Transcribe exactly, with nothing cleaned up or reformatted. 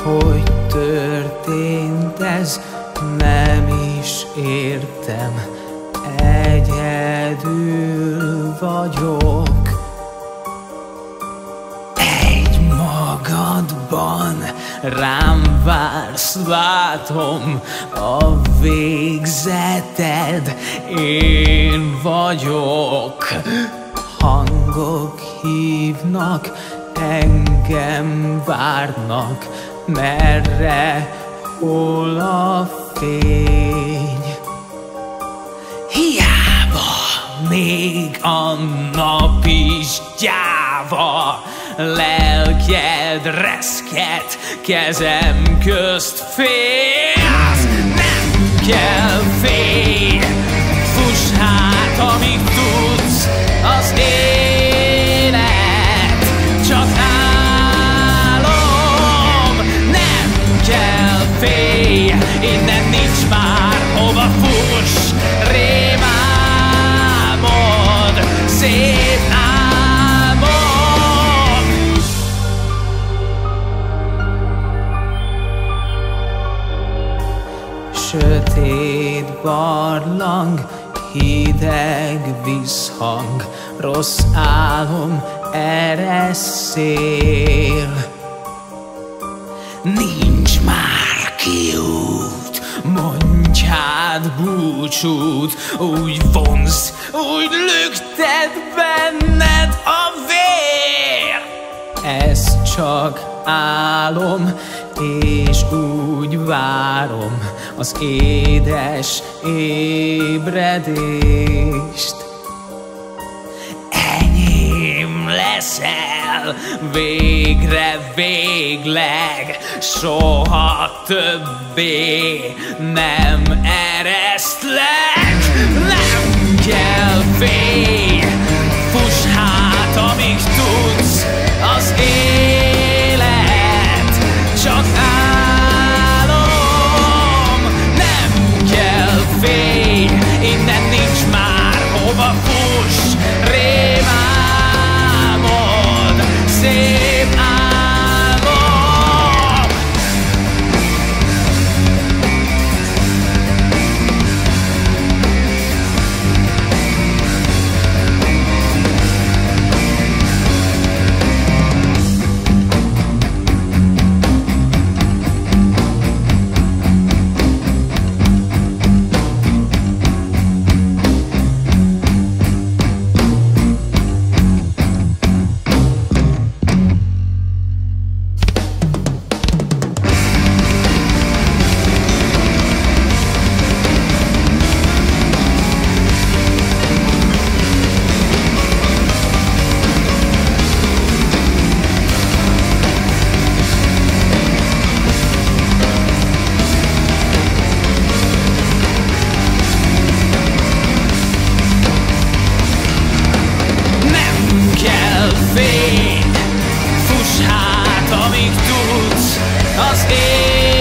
hogy történt ez, nem is értem. Egyedül vagyok, egy magadban rám vársz, látom a végzeted, én vagyok. Hangok hívnak, engem várnak, merre, hol a fény. Hiába még a nap is gyáva, lelked reszket, kezem közt félsz. Nem kell fény, fuss hát, amíg tudsz, az élet csak álom. Nem kell fény, innen nincs már hova fuss, rémálmod, szép álmod. Sötét barlang, hideg visszhang, rossz álom, ereszél. Nincs már kiút, mondj hát búcsút, úgy vonz, úgy lüktet benned a vér. Ez csak álom, és úgy várom az édes ébredést. Enyém leszel végre, végleg, soha többé nem eresztlek. Nem kell fény, fuss hát, amíg tudsz, az élet csak álom. Nem kell fény, innen nincs már hova fuss, rémálmod, szép álmod. Fény, fuss hát, amíg tudsz, az ég.